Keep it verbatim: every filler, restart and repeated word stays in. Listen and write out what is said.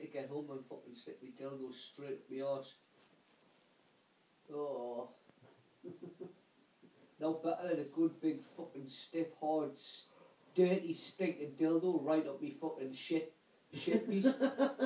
to get home and fucking stick my dildo straight up my arse. Oh. No better than a good big fucking stiff, hard, dirty, stinking dildo right up me fucking shit, shit piece.